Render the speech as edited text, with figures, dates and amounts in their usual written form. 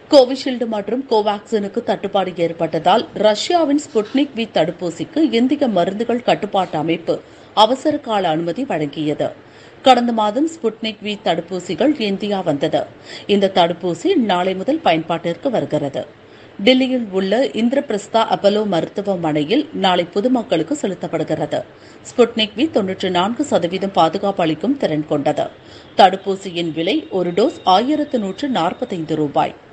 Covishield மற்றும் கோவாக்சினுக்கு தட்டுப்பாடு ஏற்பட்டதால் ரஷ்யாவின் ஸ்புட்னிக் வி தடுப்பூசிக்கு இந்திய மருந்துகள் கட்டுப்பாட்டு அமைப்பு அவசர கால அனுமதி வழங்கியது. கடந்த மாதம் ஸ்புட்னிக் வி தடுப்பூசிகள் இந்தியா வந்தது. இந்த தடுப்பூசி நாளை முதல் பயன்பாட்டிற்கு வருகிறது. டில்லியில் உள்ள இந்திரபிரஸ்தா அப்பலோ மருத்துவமனையில் நாளை பொதுமக்களுக்கு செலுத்தப்படுகிறது. ஸ்புட்னிக் வி 94% பாதுகாப்பு அளிக்கும் திறன் கொண்டது. தடுப்பூசியின் விலை ஒரு டோஸ் ரூபாய் 1145.